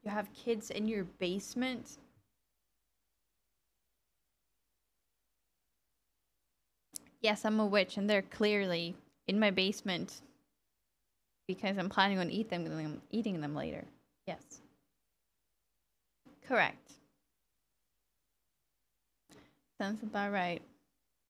You have kids in your basement? Yes, I'm a witch, and they're clearly in my basement because I'm planning on eating them later. Yes. Correct. Sounds about right.